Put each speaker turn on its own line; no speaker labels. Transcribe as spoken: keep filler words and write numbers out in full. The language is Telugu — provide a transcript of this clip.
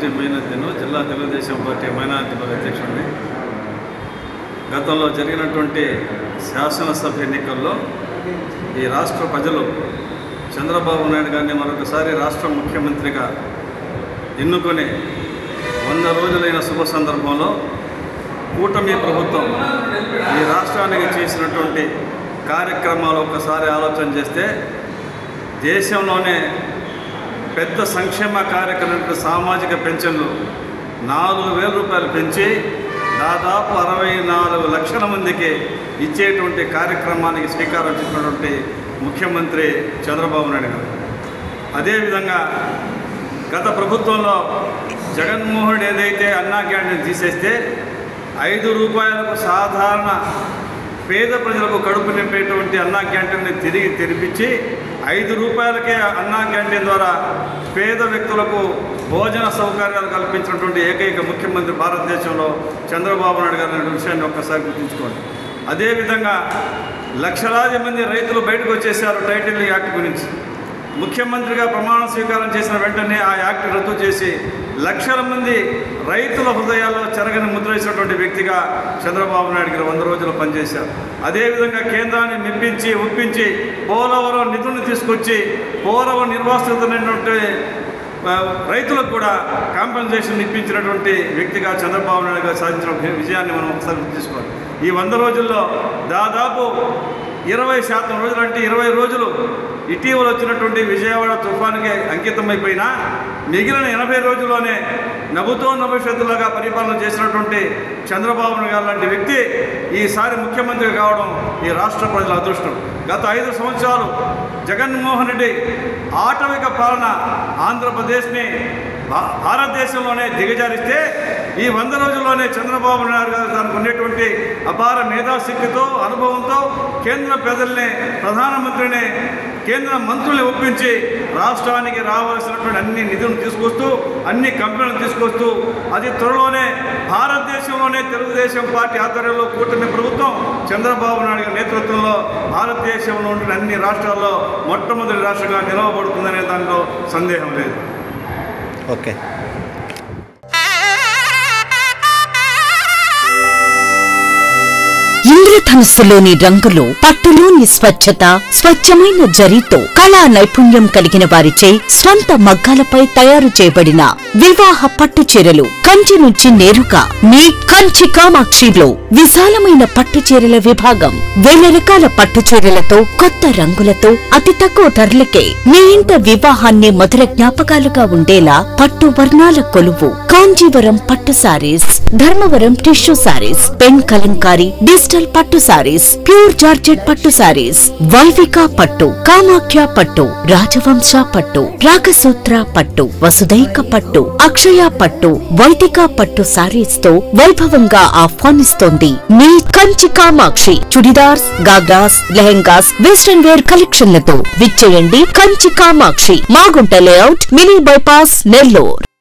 టీ మైనార్టీను జిల్లా తెలుగుదేశం పార్టీ మైనార్టీ అధ్యక్షుడిని. గతంలో జరిగినటువంటి శాసనసభ ఎన్నికల్లో ఈ రాష్ట్ర ప్రజలు చంద్రబాబు నాయుడు గారిని మరొకసారి రాష్ట్ర ముఖ్యమంత్రిగా ఎన్నుకొని వంద రోజులైన శుభ సందర్భంలో కూటమి ప్రభుత్వం ఈ రాష్ట్రానికి చేసినటువంటి కార్యక్రమాలు ఒక్కసారి ఆలోచన చేస్తే దేశంలోనే పెద్ద సంక్షేమ కార్యక్రమం సామాజిక పెన్షన్లు నాలుగు వేల రూపాయలు పెంచి దాదాపు అరవై నాలుగు లక్షల మందికి ఇచ్చేటువంటి కార్యక్రమానికి శ్రీకారం చుట్టినటువంటి ముఖ్యమంత్రి చంద్రబాబు నాయుడు గారు. అదేవిధంగా గత ప్రభుత్వంలో జగన్మోహన్ ఏదైతే అన్నా క్యాంటీన్ తీసేస్తే ఐదు రూపాయలకు సాధారణ పేద ప్రజలకు కడుపు నింపేటువంటి అన్నా క్యాంటీన్ని తిరిగి తెరిపించి ఐదు రూపాయలకే అన్నా క్యాంటీన్ ద్వారా పేద వ్యక్తులకు భోజన సౌకర్యాలు కల్పించినటువంటి ఏకైక ముఖ్యమంత్రి భారతదేశంలో చంద్రబాబు నాయుడు గారు అనే విషయాన్ని ఒక్కసారి గుర్తుంచుకోండి. అదేవిధంగా లక్షలాది మంది రైతులు బయటకు వచ్చేసారు టైటిల్ యాక్ట్ గురించి. ముఖ్యమంత్రిగా ప్రమాణ స్వీకారం చేసిన వెంటనే ఆ యాక్ట్ రద్దు చేసి లక్షల మంది రైతుల హృదయాల్లో చెరగని ముద్ర వేసినటువంటి వ్యక్తిగా చంద్రబాబు నాయుడు గారు వంద రోజులు పనిచేశారు. అదేవిధంగా కేంద్రాన్ని మెప్పించి ఒప్పించి పోలవరం నిధులను తీసుకొచ్చి పోలవరం నిర్వాసితులైనటువంటి రైతులకు కూడా కాంపెన్సేషన్ ఇప్పించినటువంటి వ్యక్తిగా చంద్రబాబు నాయుడు గారు సాధించిన విజయాన్ని మనం ఒకసారి గుర్తించుకోవాలి. ఈ వంద రోజుల్లో దాదాపు ఇరవై శాతం రోజులు అంటే ఇరవై రోజులు ఇటీవల వచ్చినటువంటి విజయవాడ తుఫానుకి అంకితమైపోయినా మిగిలిన ఎనభై రోజుల్లోనే నవ్వుతో నభవిష్యత్తులాగా పరిపాలన చేసినటువంటి చంద్రబాబు నాయుడు గారు లాంటి వ్యక్తి ఈసారి ముఖ్యమంత్రి కావడం ఈ రాష్ట్ర ప్రజల అదృష్టం. గత ఐదు సంవత్సరాలు జగన్మోహన్ రెడ్డి ఆటవిక పాలన ఆంధ్రప్రదేశ్ని భారతదేశంలోనే దిగజారిస్తే ఈ వంద రోజుల్లోనే చంద్రబాబు నాయుడు గారు తనకు ఉండేటువంటి అపార మేధాశక్తితో అనుభవంతో కేంద్ర ప్రజల్ని ప్రధానమంత్రిని కేంద్ర మంత్రుల్ని ఒప్పించి రాష్ట్రానికి రావాల్సినటువంటి అన్ని నిధులను తీసుకొస్తూ అన్ని కంపెనీలను తీసుకొస్తూ అది త్వరలోనే భారతదేశంలోనే తెలుగుదేశం పార్టీ ఆధ్వర్యంలో కూటమి ప్రభుత్వం చంద్రబాబు నాయుడు గారి నేతృత్వంలో భారతదేశంలో ఉంటున్న అన్ని రాష్ట్రాల్లో మొట్టమొదటి రాష్ట్రంగా నిలవబడుతుందనే దాంట్లో సందేహం లేదు.
ఓకే.
ఇంద్రధనుస్సులోని రంగులు, పట్టులోని స్వచ్ఛత, స్వచ్ఛమైన జరీతో కళా నైపుణ్యం కలిగిన వారిచే స్వంత మగ్గాలపై తయారు చేయబడిన వివాహ పట్టు చీరలు కంచి నుంచి నేరుగా మీ కంచి కామాక్షిలో విశాలమైన పట్టు చీరల విభాగం. వేల రకాల పట్టు చీరలతో కొత్త రంగులతో అతి తక్కువ ధరలకే మీ ఇంట వివాహాన్ని మధుర జ్ఞాపకాలుగా ఉండేలా పట్టు వర్ణాల కొలువు కాంజీవరం పట్టు saris, Dharmavaram tissue saris, pen Kalamkari, digital పట్టు సారీస్, ప్యూర్ జార్జెట్ పట్టు సారీస్, వైవిక పట్టు, కామాఖ్య పట్టు, రాజవంశ పట్టు, రాగసూత్ర పట్టు, వసుదైక పట్టు, అక్షయ పట్టు, వైదిక పట్టు సారీస్ తో వైభవంగా ఆహ్వానిస్తోంది మీ కంచి కామాక్షి. చుడిదార్స్, గాగ్రాస్, లెహెంగాస్, వెస్టర్న్ వేర్ కలెక్షన్లతో విచ్చేయండి Kanchi Kamakshi, Magunta layout, mini bypass, Nellore.